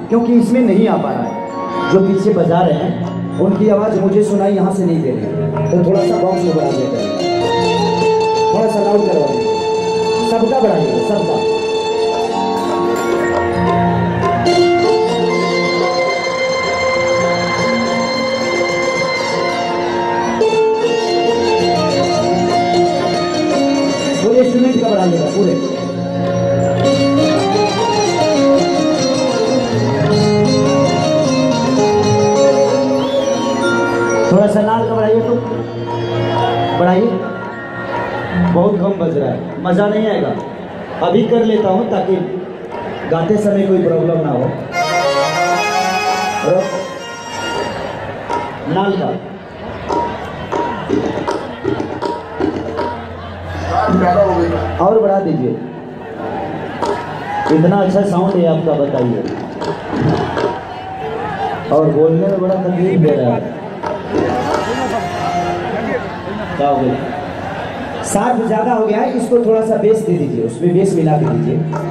क्योंकि इसमें नहीं आ पा रहा है। जो पीछे बजा रहे हैं उनकी आवाज़ मुझे सुनाई यहाँ से नहीं दे रही, तो थोड़ा सा बॉक्स में बढ़ा देते हैं, थोड़ा सा लाउड करवा दीजिए, सबका बढ़ाइए, सबका। पूरे इंस्ट्रूमेंट का बढ़ाइएगा, पूरे। थोड़ा सा नाल का बढ़ाइए, तो बढ़ाइए, बहुत कम बज रहा है, मज़ा नहीं आएगा। अभी कर लेता हूँ ताकि गाते समय कोई प्रॉब्लम ना हो। नाल का और बढ़ा दीजिए, इतना अच्छा साउंड है आपका, बताइए। और बोलने में बड़ा तकलीफ दे रहा है, क्या हो गया? सार्फ ज़्यादा हो गया है, इसको थोड़ा सा बेस दे दीजिए, उसमें बेस मिला के दीजिए।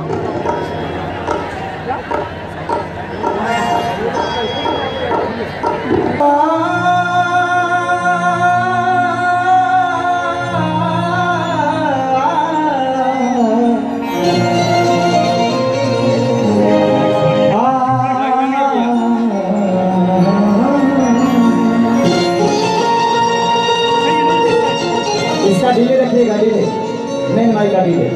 इसका डिले रखिएगा, डिले, मेन माइक का डिले।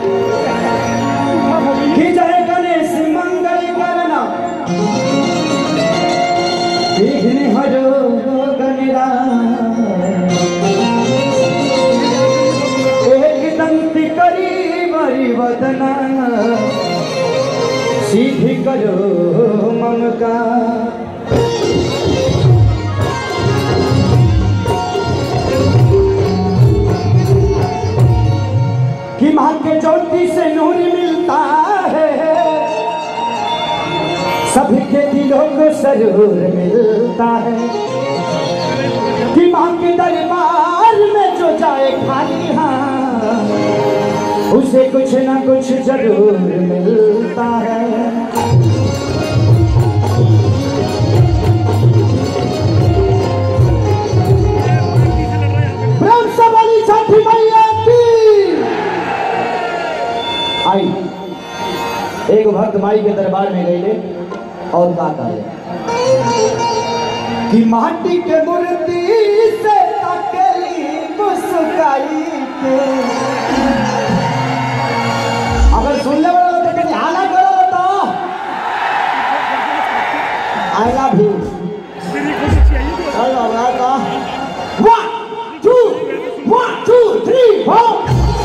कि जय गणेश मंगल करना, विघ्न हरो गणराज, एक दंती करी बरी वदना, सीधी करो ममका। कि माँ के ज्योति से नूर मिलता है, सभी के दिलों को सरूर मिलता है। कि माँ के दरबार में जो जाए खाली हाथ, उसे कुछ ना कुछ जरूर मिलता है। ब्रह्म सबली छठी मैया की। आई एक भक्त माई के दरबार में गए और का कहे कि माटी के मूर्ति से अकेली मुस्काई के। अगर सुनने वाला तो कहीं हाला करो तो आई लव यू। चलो तो 1 2 3 4।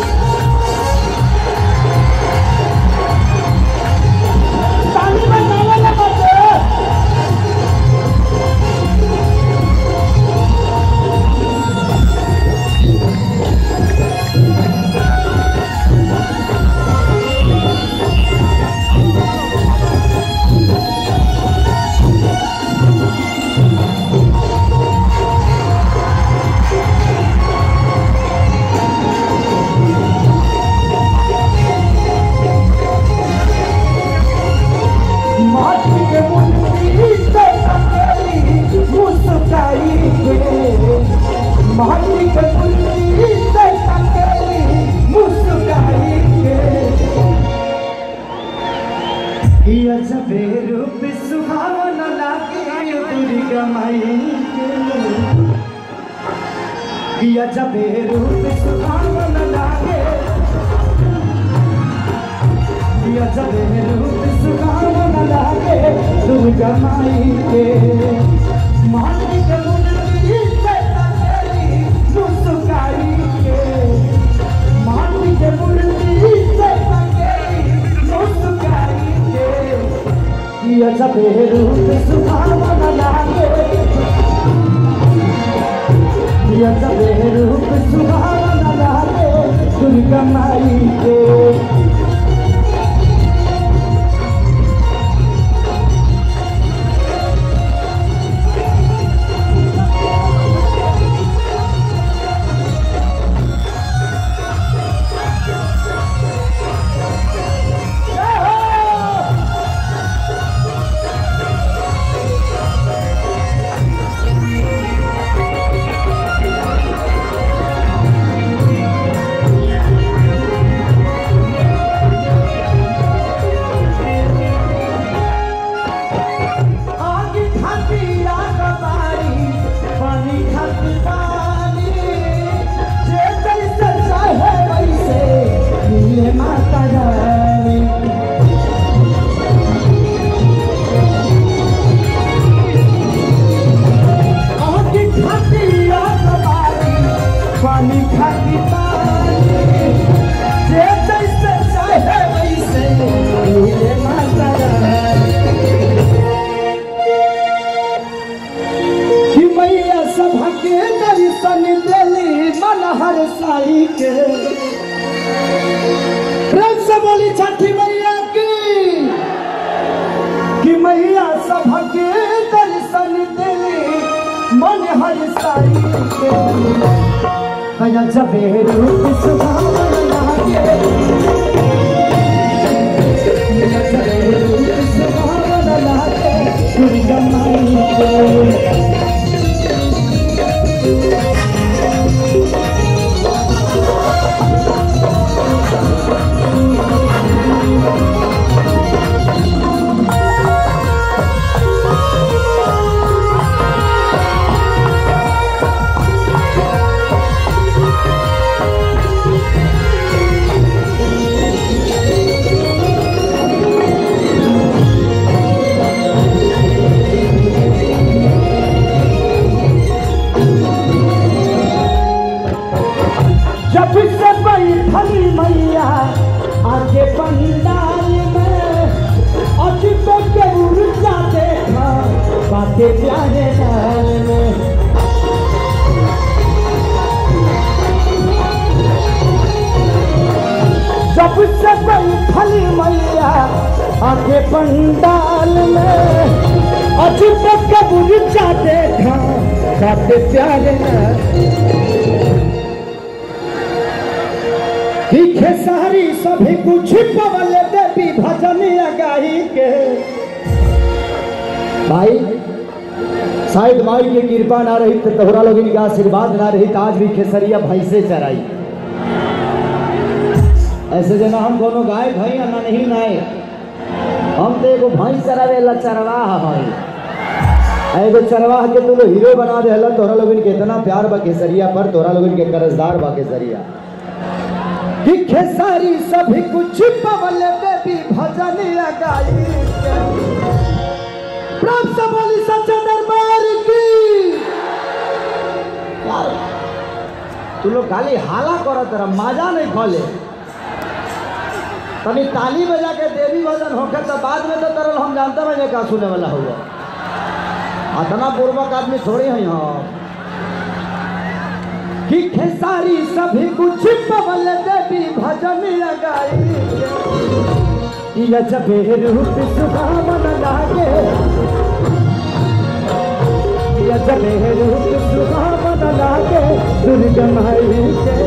रूप सुहावना लागे दुर्गा माई के, जब रूप सुहावना लागे, जब रूप सुहावना लागे दुर्गा माई के। माटी के मूर्ति से तकेली मुस्काई के, माटी के मूर्ति से तकेली मुस्काई के। जब रूप सुहावना लागे, जब रूप सुहावना लागे दुर्गा माई के। माता रानी। आगे खाती आसमानी पानी खाती पानी जे जैसे चाहे वैसे मिले माता रानी। कि मैया सभा के दर्शन दिली मन हर साई के। प्रेम से बोली छठी मैया की। कि मैया सभा के दर्शन दिली मन हर साई के। कया जबे रूप सुभावन लागे, कया जबे रूप सुभावन लागे दुर्गा माई के। जब से बैठली मैया आगे पंडाल में अजित के ऊर्जा देखा बातें प्यारे लाल में। जब से बैठली मैया आगे पंडाल में अजित के ऊर्जा देखा बातें प्यारे लाल। खेसारी सभी कुछ पवल देवी भजनिया गाई के। भाई शायद माई की कृपा ना रही तो तोहरा लोग इनका आशीर्वाद ना रही तो आज भी खेसरिया भैंसे चराई। ऐसे जना हम कोनो गाय भाई ना नहीं नाए, हम तो एगो भैंस चरावे ला चरवाह है। एगो चरवाह के तू लोग हीरो बना दे। तोहरा लोग इनके इतना प्यार बा खेसरिया पर, तोहरा लोग इनके कर्जदार बा खेसरिया। कि खेसारी सभी कुछ पवल देवी भजनिया गाई के। प्राप्त बोली सच्चा दरबार की। तू लोग खाली हाला करत रह, मजा नहीं खोले। तनी ताली बजा के देवी भजन होके तो बाद में तो तरल हम जानते हैं का सुने वाला होगा। इतना पूर्वक आदमी थोड़ी है यहाँ। कि खेसारी सभी कुछ पवल देवी भजनिया गाई के। जबे रूप सुभावन लागे, जबे रूप सुभावन लागे दुर्गा माई के।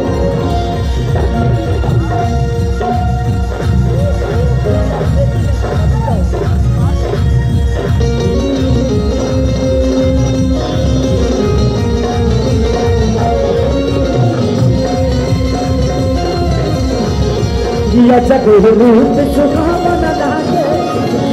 जब रूप सुभावन लागे